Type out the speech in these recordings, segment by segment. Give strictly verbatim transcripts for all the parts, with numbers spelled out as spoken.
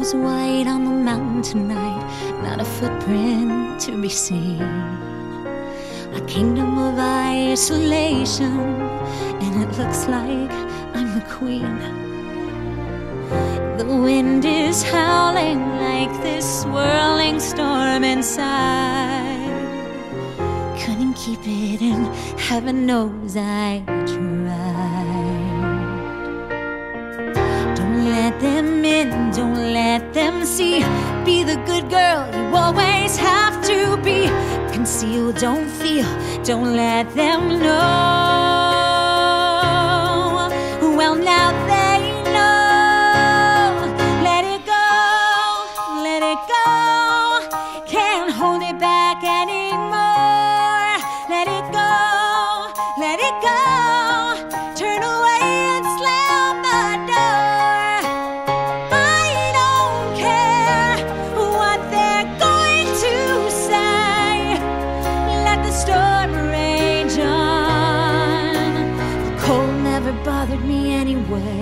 is white on the mountain tonight, not a footprint to be seen. A kingdom of isolation, and it looks like I'm the queen. The wind is howling like this swirling storm inside. Couldn't keep it in, heaven knows I tried. Don't let them in, don't let them see. Be the good girl you always have to be. Conceal, don't feel, don't let them know. Well, now they know. Let it go, let it go. Can't hold it back anymore. Let it go, let it go. Turn away and slam the door. I don't care what they're going to say. Let the storm rage on. The cold never bothered me anyway.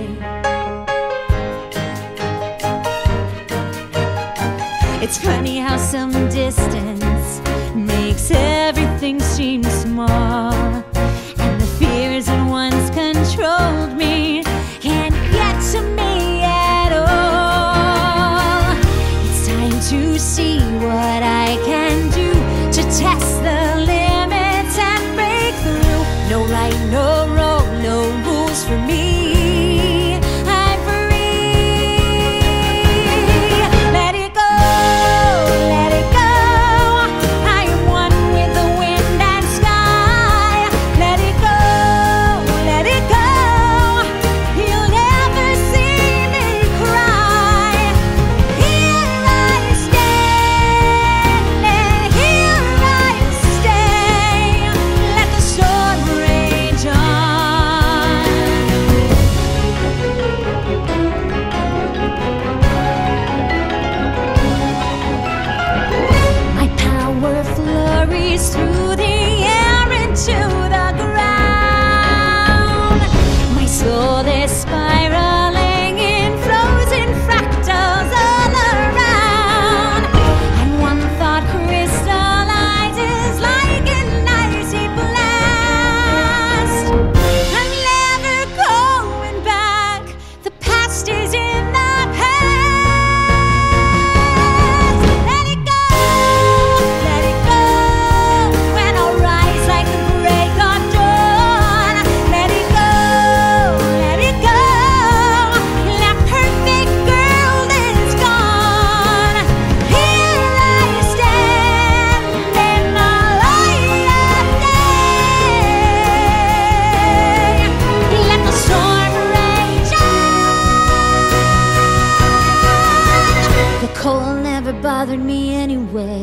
It's funny how some distance makes everything seem small, and the fears that once controlled me can't get to me at all. It's time to see what I can do to test the limits and break through. No right, no wrong, no rules for me. I'm free. Let it go, let it go. I am one with the wind and sky. Let it go, let it go. You'll never see me cry. Here I stand, and here I stay. Let the storm rage on. My power flurries through the air into the ground. My soul is spiraling in frozen fractals all around. And one thought crystallizes like an icy blast. I'm never going back. The past is in the past. Let it go, let it go. When I'll rise like the break of dawn. Let it go, let it go. That perfect girl is gone. Here I stand in the light of day. Let the storm rage on. The cold never bothered me anyway.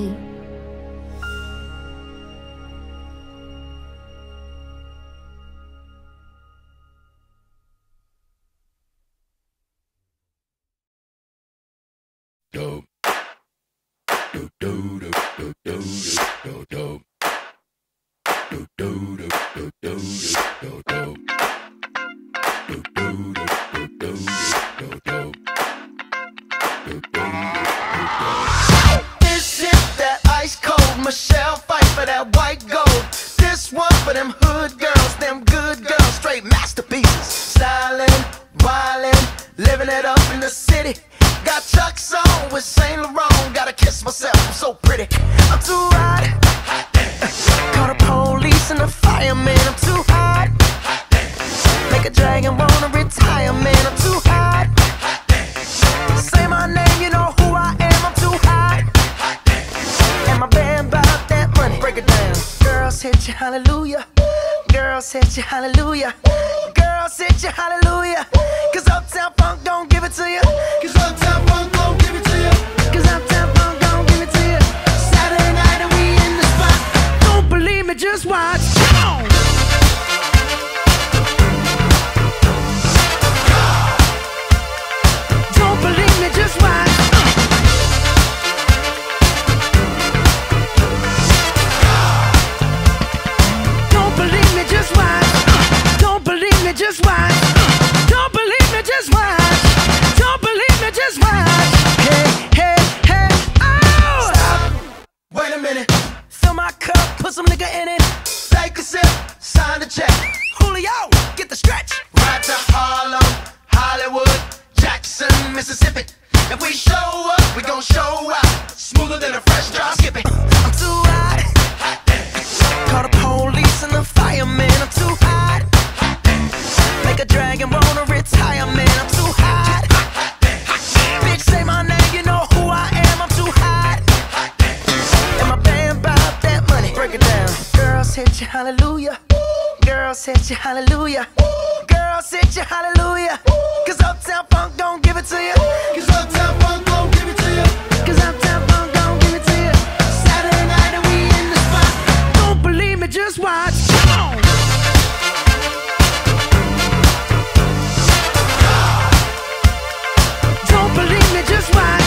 Dope. Dope, dope, dope, dope, dope, dope. Dope, dope, dope, dope, dope, dope, dope. Dope, dope, dope, dope, dope, dope. Dope, dope, dope. This is that ice cold Michelle fight for that white gold. This one for them hood girls, them good girls, straight masterpieces. Styling, wildin', living it up in the city. Got Chuck's on with Saint Laurent. Gotta kiss myself, I'm so pretty. I'm too hot. Call the police and the fireman. I'm too hot. Make a dragon wanna retire, man. I'm too hot. Say my name, you know who I am. I'm too hot. And my band bought that money. Break it down. Girls hit you, hallelujah. Girls hit you, hallelujah. Girls hit you, hallelujah. Cause Uptown Funk don't give it to you. Cause Uptown Funk don't give it to you. Cause Uptown Funk don't give it to you. Saturday night and we in the spot. Don't believe me, just watch. Come on. Don't believe me, just watch. Don't believe me, just watch. Don't believe me, just watch. Don't believe me, just watch. Don't believe me, just watch. set you hallelujah. Girls, set you hallelujah. Cause Uptown Funk don't give it to you. Cause Uptown Funk don't give it to you. Cause Uptown Funk don't give it to you. Saturday night and we in the spot. Don't believe me, just watch. Come on. Don't believe me, just watch.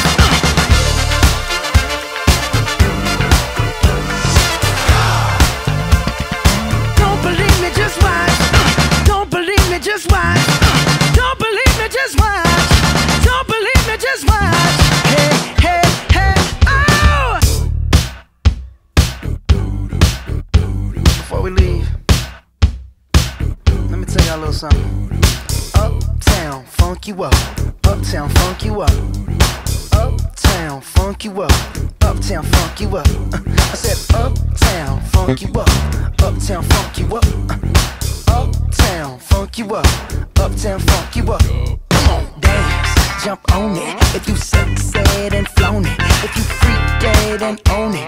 Don't believe me, just watch. Don't believe me, just watch. Don't believe me, just watch. Don't believe me, just watch. Hey, hey, hey, oh! Before we leave, let me tell y'all a little something. Uptown, funk you up. Uptown, funk you up. Uptown, funk you up. Uptown, funk you up. Uh, I said uptown, funk you up. Uptown, funk you up. Uh, uptown, funk you up. Uptown, funk you up. Come on, dance, jump on it. If you sexed and flown it, if you freaked dead and own it,